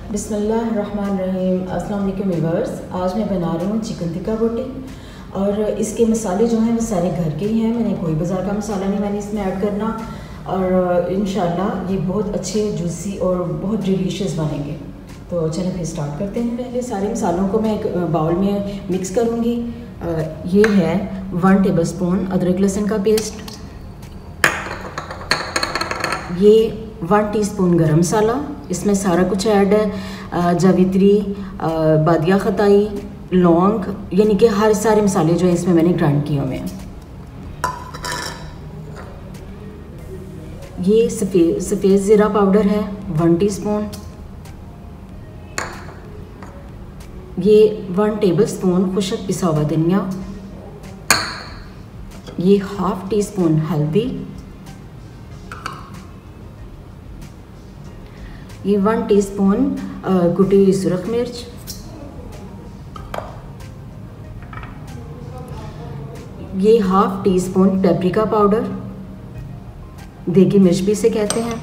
बिस्मिल्लाहिर्रहमानिर्रहीम। अस्सलाम वालेकुम व्यूअर्स। आज मैं बना रही हूँ चिकन टिक्का बोटी और इसके मसाले जो हैं वो सारे घर के ही हैं। मैंने कोई बाज़ार का मसाला नहीं मैंने इसमें ऐड करना और इंशाल्लाह ये बहुत अच्छे जूसी और बहुत डिलीशियस बनेंगे। तो चलिए फिर स्टार्ट करते हैं। पहले सारे मसालों को मैं एक बाउल में मिक्स करूँगी। ये है 1 टेबलस्पून अदरक लहसुन का पेस्ट, ये 1 टीस्पून गरम मसाला, इसमें सारा कुछ ऐड है, जावित्री, बादिया खताई, लौंग, यानी कि हर सारे मसाले जो है इसमें मैंने ग्राइंड किए हुए हैं। ये सफ़ेद ज़ीरा पाउडर है 1 टीस्पून, ये 1 टेबलस्पून खुशक पिसा हुआ धनिया, ये 1/2 टीस्पून हल्दी, ये 1 टीस्पून कुटी हुई सुरख मिर्च, ये 1/2 टीस्पून पेपरिका पाउडर, देगी मिर्च भी इसे कहते हैं,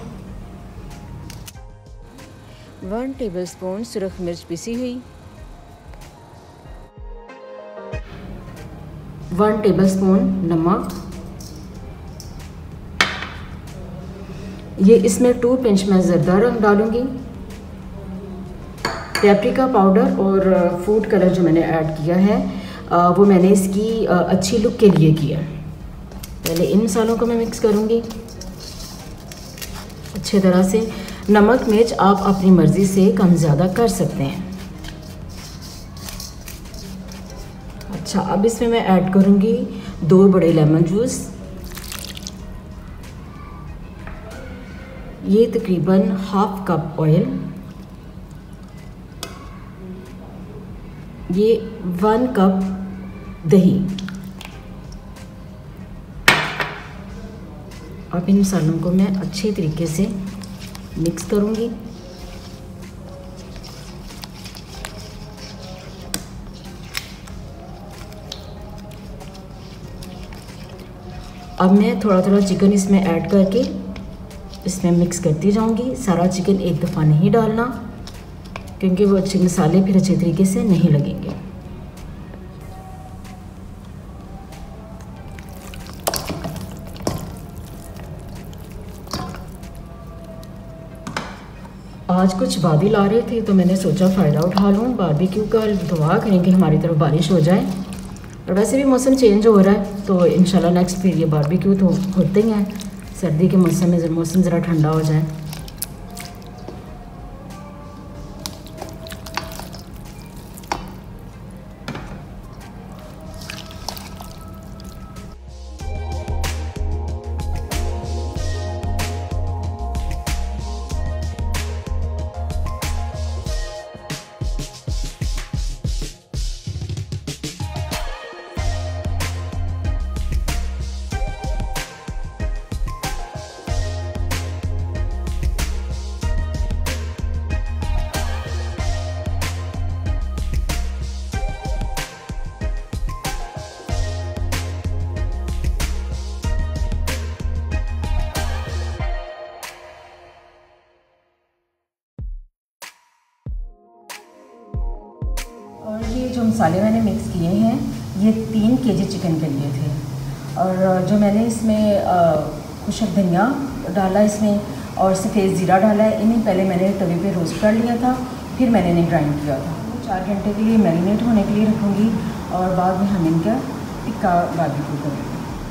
1 टेबलस्पून सुरख मिर्च पिसी हुई, 1 टेबलस्पून नमक, ये इसमें 2 पिंच में ज़रदा रंग डालूंगी, पेपरिका पाउडर और फूड कलर जो मैंने ऐड किया है वो मैंने इसकी अच्छी लुक के लिए किया। पहले इन मसालों को मैं मिक्स करूंगी अच्छे तरह से। नमक मिर्च आप अपनी मर्ज़ी से कम ज़्यादा कर सकते हैं। अच्छा, अब इसमें मैं ऐड करूंगी 2 बड़े लेमन जूस, ये तकरीबन 1/2 कप ऑयल, ये 1 कप दही। अब इन मसालों को मैं अच्छे तरीके से मिक्स करूंगी। अब मैं थोड़ा थोड़ा चिकन इसमें ऐड करके इसमें मिक्स करती जाऊंगी। सारा चिकन एक दफ़ा नहीं डालना क्योंकि वो अच्छे मसाले फिर अच्छे तरीके से नहीं लगेंगे। आज कुछ बादल आ रहे थे तो मैंने सोचा फ़ायदा उठा लूँ बारबेक्यू का। दुआ करें कि हमारी तरफ बारिश हो जाए, और वैसे भी मौसम चेंज हो रहा है तो इंशाल्लाह नेक्स्ट फिर ये बारबेक्यू तो होते ही हैं। सर्दी के मौसम में मौसम ज़रा ठंडा हो जाए। और ये जो मसाले मैंने मिक्स किए हैं ये 3 केजी चिकन के लिए थे। और जो मैंने इसमें खुशक धनिया डाला इसमें और सफ़ेद ज़ीरा डाला है, इन्हें पहले मैंने तवे पे रोस्ट कर लिया था, फिर मैंने इन्हें ग्राइंड किया था। 4 घंटे के लिए मैरिनेट होने के लिए रखूँगी और बाद में हम इनका टिक्का बारबेक्यू करेंगे।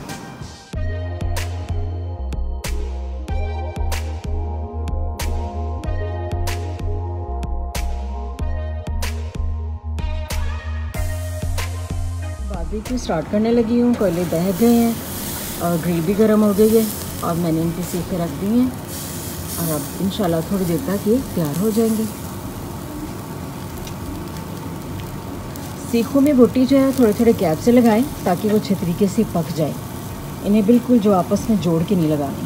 बारबेक्यू स्टार्ट करने लगी हूँ। कोयले बह गए हैं और ग्रिल भी गर्म हो गई है। अब मैंने इनकी सीखें रख दी हैं और अब इंशाल्लाह थोड़ी देर तक ये तैयार हो जाएंगी। सीखों में बोटी जो है थोड़े थोड़े गैप से लगाएं ताकि वो अच्छे तरीके से पक जाए। इन्हें बिल्कुल जो आपस में जोड़ के नहीं लगानी।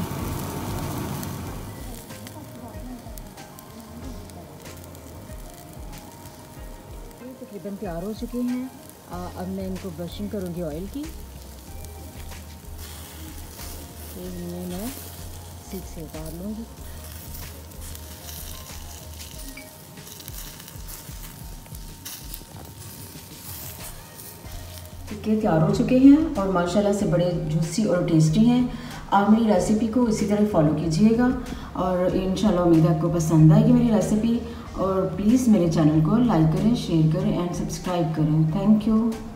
ये तकरीबन तैयार हो चुके हैं। अब मैं इनको ब्रशिंग करूँगी ऑयल की। फिर इन्हें मैं सीख से उतार लूँगी। टिक्के तैयार हो चुके हैं और माशाल्लाह से बड़े जूसी और टेस्टी हैं। आप मेरी रेसिपी को इसी तरह फॉलो कीजिएगा और इंशाल्लाह उम्मीद है आपको पसंद आएगी मेरी रेसिपी। और प्लीज़ मेरे चैनल को लाइक करें, शेयर करें एंड सब्सक्राइब करें। Thank you.